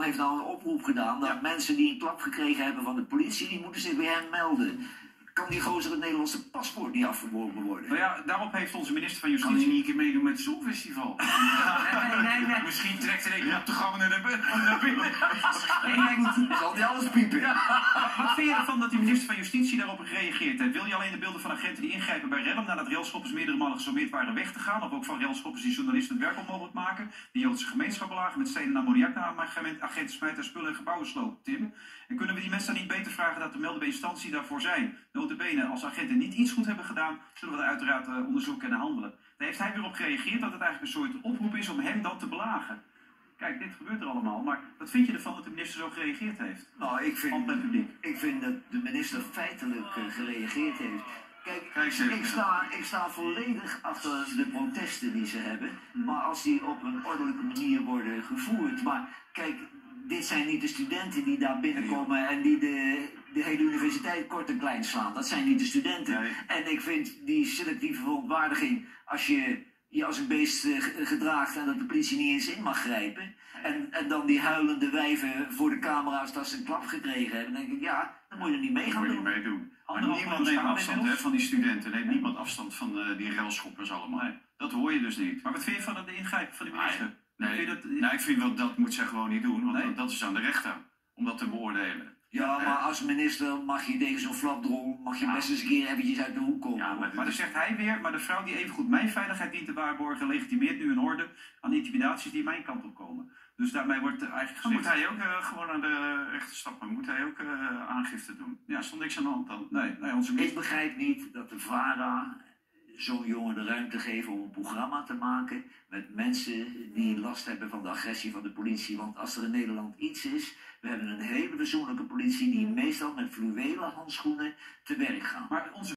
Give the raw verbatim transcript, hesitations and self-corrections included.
man heeft nou een oproep gedaan dat ja. mensen die een klap gekregen hebben van de politie, die moeten zich bij hem melden. Kan die gozer het Nederlandse paspoort niet afgeworpen worden? Nou ja, daarop heeft onze minister van Justitie... Kan hij niet een keer meedoen met het Songfestival? nee, nee, nee. Misschien trekt er een ja. op de gang naar binnen. Nee, zal die alles piepen? Ja. Wat vind je ervan dat die minister van Justitie daarop gereageerd heeft? Wil je alleen de beelden van agenten die ingrijpen bij rellen nadat railschoppers meerdere malen gesommeerd waren weg te gaan? Of ook van railschoppers die journalisten het werk onmogelijk maken? Die Joodse gemeenschap belagen met stenen en ammoniak naar agenten smijten en spullen en gebouwen slopen, Tim? En kunnen we die mensen dan niet beter vragen dat de melden bij instantie daarvoor zijn? Notabene, als agenten niet iets goed hebben gedaan, zullen we dat uiteraard uh, onderzoeken en handelen. Daar heeft hij weer op gereageerd dat het eigenlijk een soort oproep is om hem dan te belagen. Kijk, dit gebeurt er allemaal, maar wat vind je ervan dat de minister zo gereageerd heeft? Nou, ik vind, ik vind dat de minister feitelijk uh, gereageerd heeft. Kijk, Kijk ik, sta, ik sta volledig achter de protesten die ze hebben, hmm. maar als die op een ordelijke manier worden gevoerd. Maar kijk, dit zijn niet de studenten die daar binnenkomen en die de, de hele universiteit kort en klein slaan. Dat zijn niet de studenten. Nee. En ik vind die selectieve verontwaardiging, als je je als een beest uh, gedraagt en dat de politie niet eens in mag grijpen. En, en dan die huilende wijven voor de camera's dat ze een klap gekregen hebben. Dan denk ik, ja, dan moet je er niet mee gaan doen. Moet je niet meedoen. Maar niemand neemt afstand hè, van die studenten. Neemt niemand afstand van uh, die railschoppers allemaal. Nee. Dat hoor je dus niet. Maar wat vind je van de ingrijpen van de minister? Nee, nee, dat, nou, ik vind wel dat moet ze gewoon niet doen, want nee. dat is aan de rechter om dat te beoordelen. Ja, maar als minister mag je tegen zo'n flapdrol, mag je ja. best eens een keer eventjes uit de hoek komen. Ja, maar, maar dan zegt hij weer, maar de vrouw die evengoed mijn veiligheid dient te waarborgen, legitimeert nu een orde aan intimidaties die mijn kant op komen. Dus daarmee wordt eigenlijk gezegd... Dan moet hij ook uh, gewoon naar de rechter stappen, moet hij ook uh, aangifte doen. Ja, er stond niks aan de hand dan. Nee, nee, onze ik begrijp niet dat de VARA zo'n jongen de ruimte geven om een programma te maken met mensen die last hebben van de agressie van de politie. Want als er in Nederland iets is, we hebben een hele persoonlijke politie die meestal met fluwelen handschoenen te werk gaan. Maar onze